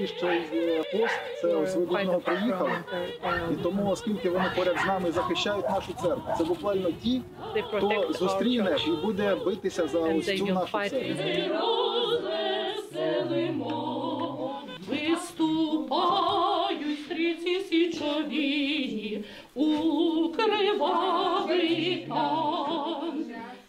найближчий пост, це ось ви до нього приїхали, і тому, оскільки вони поряд з нами захищають нашу церкву, це буквально ті, хто зустріне і буде битися за ось цю нашу церкву. Виступають стрільці січові у кривавий танк,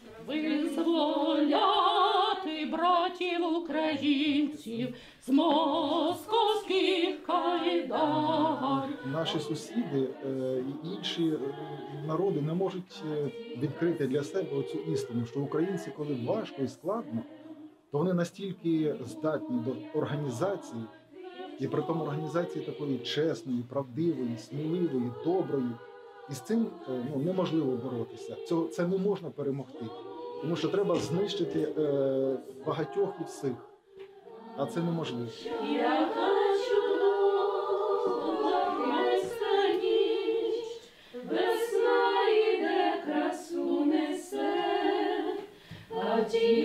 визволяти братів українців з московських кайдан. Наші сусіди і інші народи не можуть відкрити для себе оцю істину, що українці, коли важко і складно, то вони настільки здатні до організації, і при тому організації такої чесної, правдивої, сміливої, доброї. І з цим неможливо боротися. Це не можна перемогти. Тому що треба знищити багатьох і всіх. А це неможливо. Яка чудова ясна ніч, весна іде, красу несе, а ті